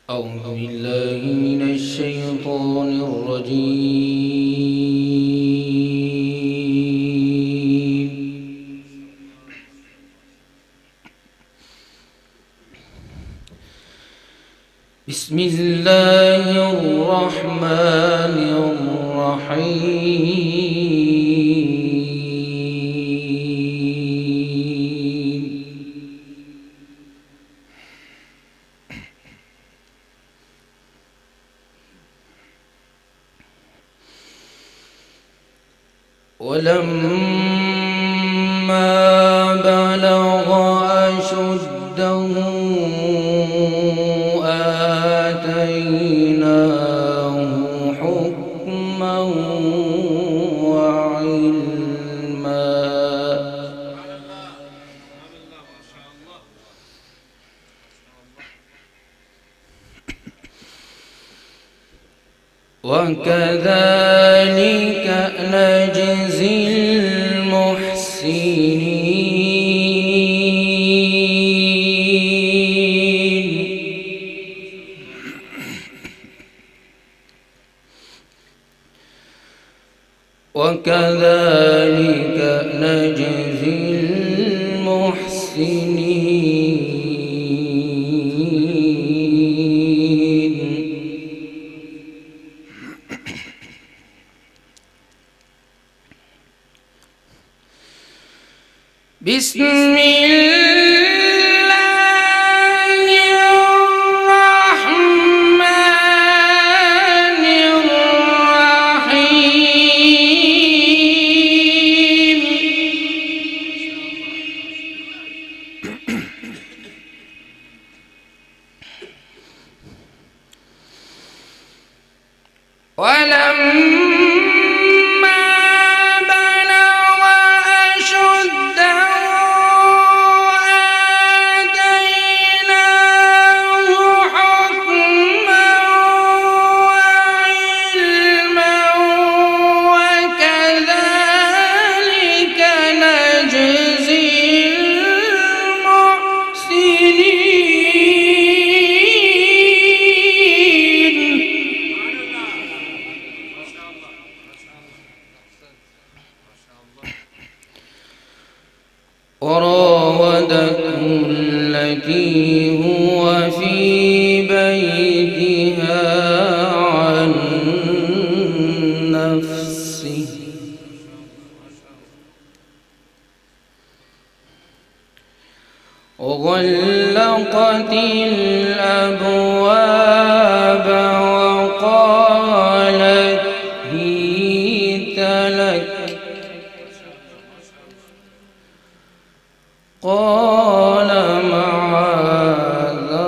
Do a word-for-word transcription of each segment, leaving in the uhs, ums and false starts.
أعوذ بالله من الشيطان الرجيم. بسم الله الرحمن الرحيم. ولما بلغ أشده آتيناه حكما وعلما. وكذلك نجزي المحسنين. وكذلك نجزي المحسنين. بسم الله الرحمن الرحيم. ولما بلغ أشده آتيناه حكما وعلما. وكذلك نجزي المحسنين. وراودته التي هو في بيتها عن نفسه وغلقت الأبواب وقالت هيت لك. قال معاذ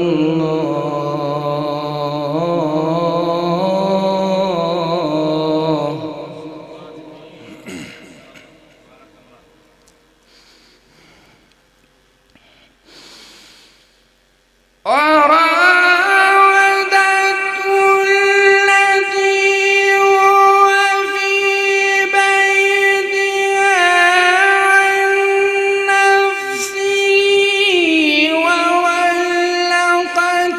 الله. وراودته التي هو في بيتها عن نفسه وغلقت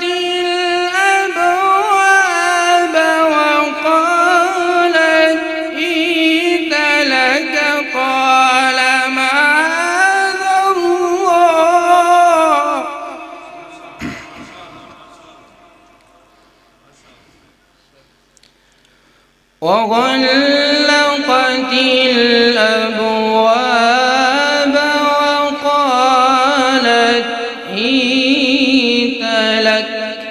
الأبواب وقالت هيت لك. قال معاذ الله. وغلقت الأبواب وقالت هيت لك.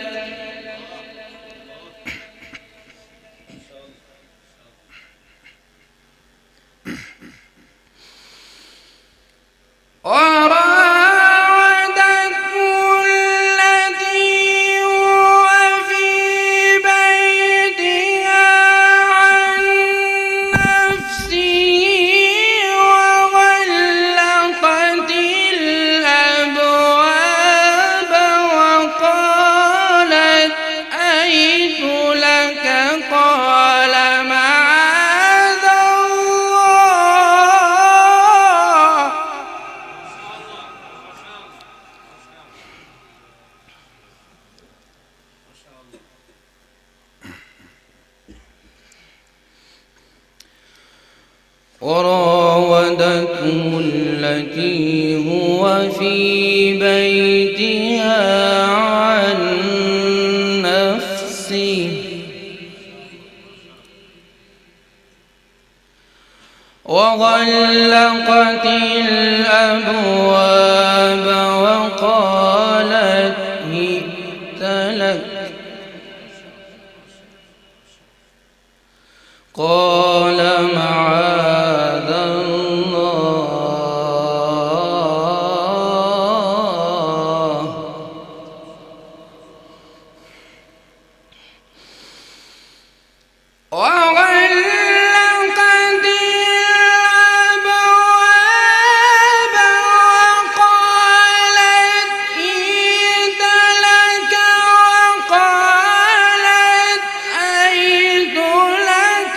وراودته التي هو في بيتها عن نفسه وغلقت الأبواب وقالت وراودته التي هو في بيتها عن نفسه وغلقت الأبواب وقالت هئت لك قال معاذ الله وغلقت الأبواب وقالت هئت لك وقالت هيت لك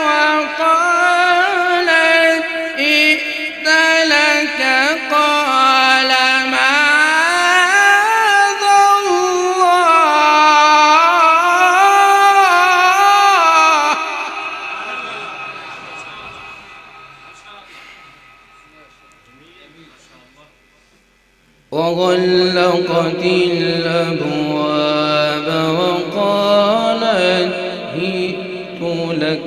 وقالت هئت لك قال معاذ الله وغلقت الأبواب وقالت هئت لك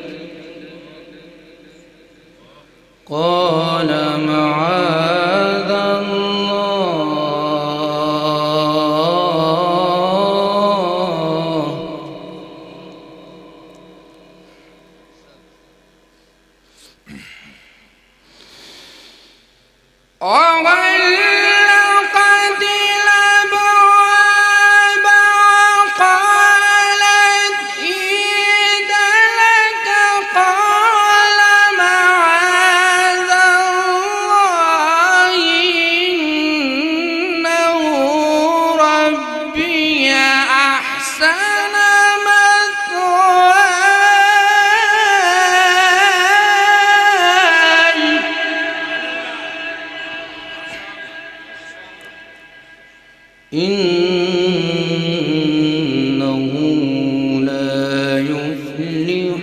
قال معاذ الله وغلقت الأبواب وقالت هئت لك قال معاذ الله إنه ربي أحسن مثواي إنه لا يفلح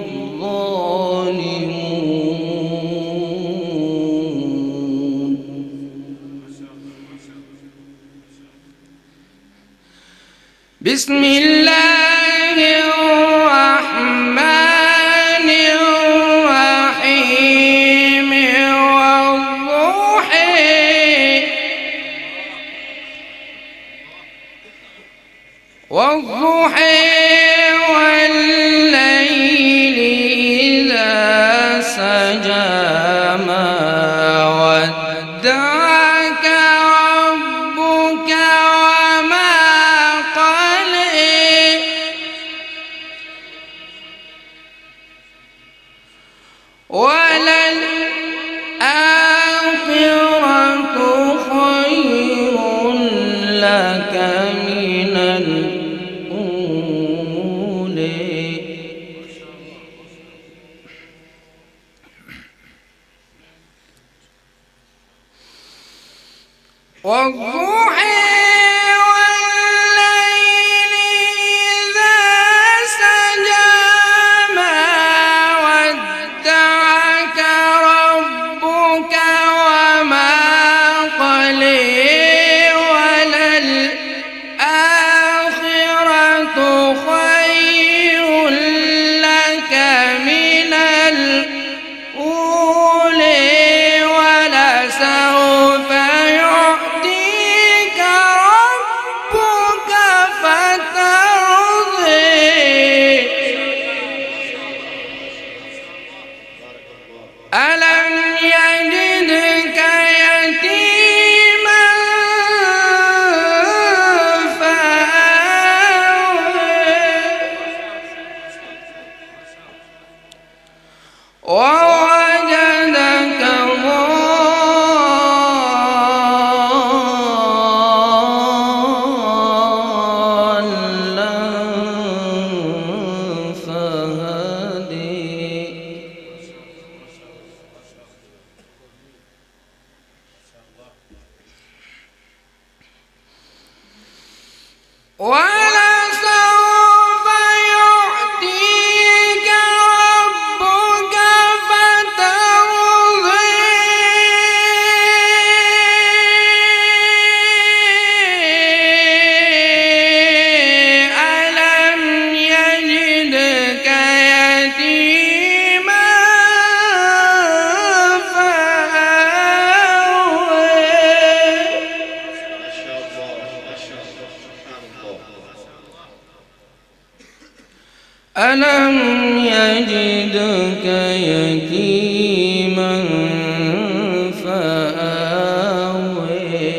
الظالمون بسم الله الرحمن الرحيم والضحى والليل إذا سجى ما ودعك ربك وما قلى وللآخرة خير لك من الأولى والضحى والليل إذا سجى ما ودعك ربك وما قلى وللآخرة خير لك من الأولى ولسوف يعطيك ربك فترضي ألم يجدك يتيما فآوى ووجدك ضالا فهدي ولسوف يعطيك ربك فترضى ألم يجدك يتيما فآوي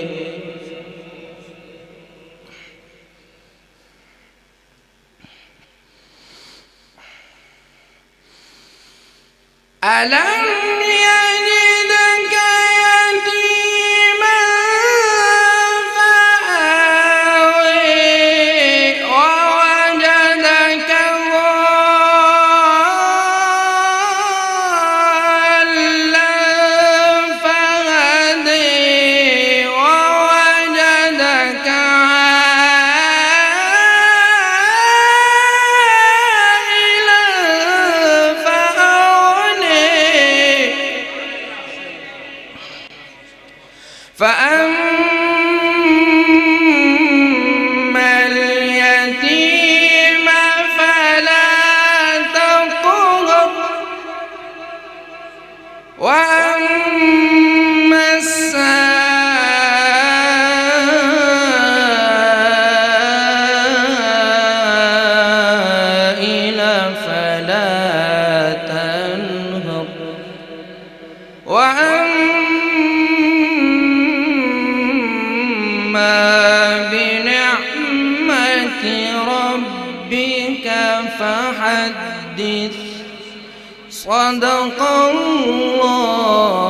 ألم يجدك يتيما فآوي ووجدك ضالا فهدي ووجدك عائلا فأما اليتيم فلا تقهر وأما السائل فلا تنهر وأما بنعمة ربك فحدث. صدق الله